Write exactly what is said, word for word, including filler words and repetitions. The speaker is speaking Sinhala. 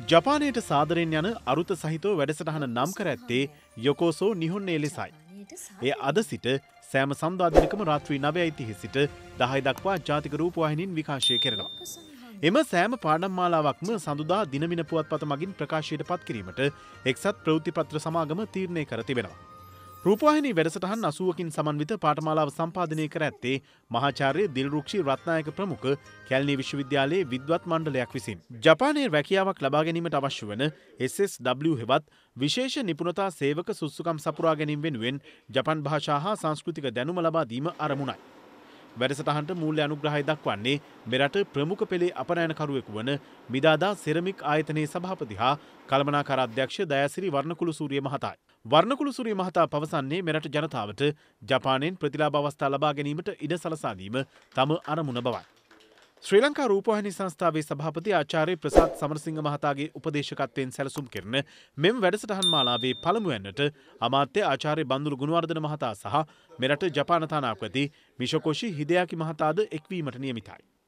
ජපානයට සාදරයෙන් යන අරුත සහිතව වැඩසටහන නම් කර ඇත්තේ යොකෝසෝ නිහොන්නේ ලෙසයි. එය අද සිට සෑම සඳුදා දිනකම රාත්‍රී නවයයි තිහ සිට දහය දක්වා ජාතික රූපවාහිනියෙන් විකාශය කෙරෙනවා. එම සෑම පාඩම් මාලාවක්ම සඳුදා දිනමින පුවත්පත මගින් ප්‍රකාශයට පත් කිරීමට එක්සත් ප්‍රවෘත්ති පත්‍ර සමාගම තීරණය කර තිබෙනවා. රූපවාහිනී වැඩසටහන් අසූවකින් සමන්විත පාඨමාලාව සම්පාදනය කර ඇත්තේ මහාචාර්ය දිල්රුක්ෂි රත්නායක ප්‍රමුඛ කැලණි විශ්වවිද්‍යාලයේ විද්වත් මණ්ඩලයක් විසින්. ජපානයේ රැකියාවක් ලබා ගැනීමට අවශ්‍ය වන එස් එස් ඩබ්ලිව් හෙවත් විශේෂ නිපුණතා සේවක සුසුකම් සපුරා ගැනීම වෙනුවෙන් ජපන් භාෂා හා සංස්කෘතික දැනුම ලබා දීම අරමුණයි. වැඩසටහනට මූල්‍ය අනුග්‍රහය දක්වන්නේ මෙරට ප්‍රමුඛ පෙළේ අපනයනකරුවෙකු වන මිදාදා සෙරමික් ආයතනයේ සභාපති හා කළමනාකාර අධ්‍යක්ෂ දයාසිරි වර්ණකුළු සූරිය මහතායි. වර්ණකුළු සූරිය මහතා පවසන්නේ මෙරට ජනතාවට ජපානයෙන් ප්‍රතිලාභ අවස්ථා ලබා ගැනීමට ඉඩ සලසා දීම තම අරමුණ බවයි. ශ්‍රී ලංකා රූපවාහිනී සංස්ථාවේ සභාපති ආචාර්ය ප්‍රසාද් සමරසිංහ මහතාගේ උපදේශකත්වයෙන් සැලසුම් කෙරෙන මෙම වැඩසටහන් මාලාවේ පළමුවැන්නට අමාත්‍ය ආචාර්ය බන්දුරු ගුණවර්ධන මහතා සහ මෙරට ජපාන තානාපති මිෂකොෂි හිදයාකි මහතාද එක්වීමට නියමිතයි.